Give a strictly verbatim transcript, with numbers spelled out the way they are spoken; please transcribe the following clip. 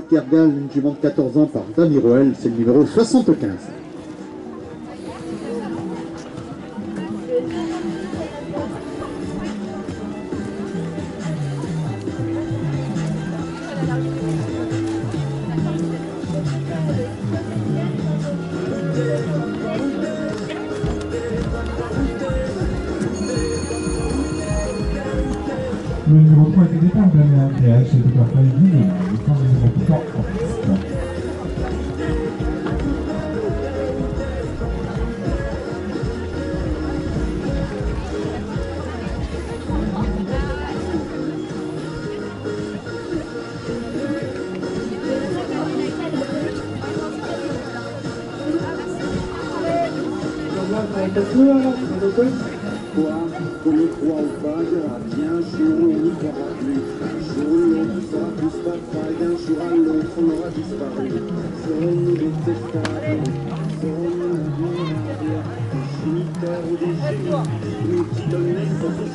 Kergal, une jument de quatorze ans par Dany Roel, c'est le numéro soixante-quinze. Le numéro trois était départ de l'année P H, c'était par Fallini, le temps du numéro trois en piste. Qu'on le croit ou pas, il y aura bien un jour où on n'y croira plus. Un jour où l'autre sera plus pas faille, d'un jour à l'autre on aura disparu. Serons-nous détestables? Serons-nous un bien à dire? Des géniteurs ou des génies? Nous qui donnent naissance